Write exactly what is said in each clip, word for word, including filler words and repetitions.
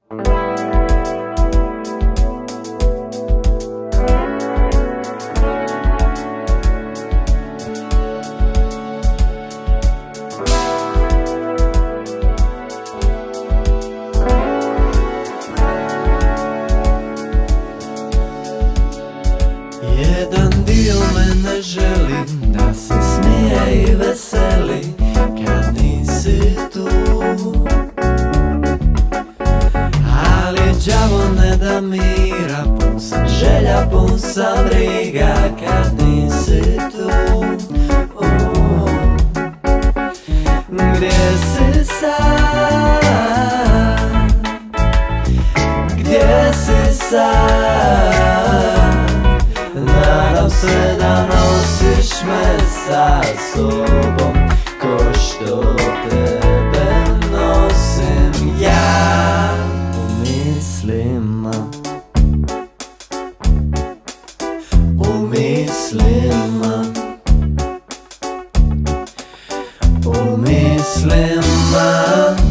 Jedan dio mene želi da se smije i veseli kad nisi tu, ali đavo ne da mira, pun sam želja, pun sam briga kad nisi tu. uh. Gdje si sad, gdje si sad, nadam se da nosiš me sa sobom ko što tebe nosim ja u mislima, u mislima, u mislima.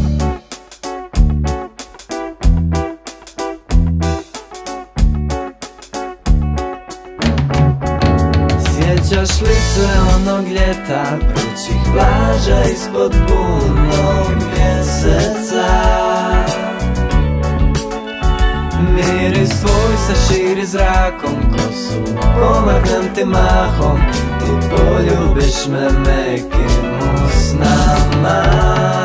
Sjećaš li se onog ljeta, vrućih plaža ispod punog mjeseca? Miris tvoj se širi zrakom, kosu pomagnem ti mahom, ti poljubiš me mekim usnama.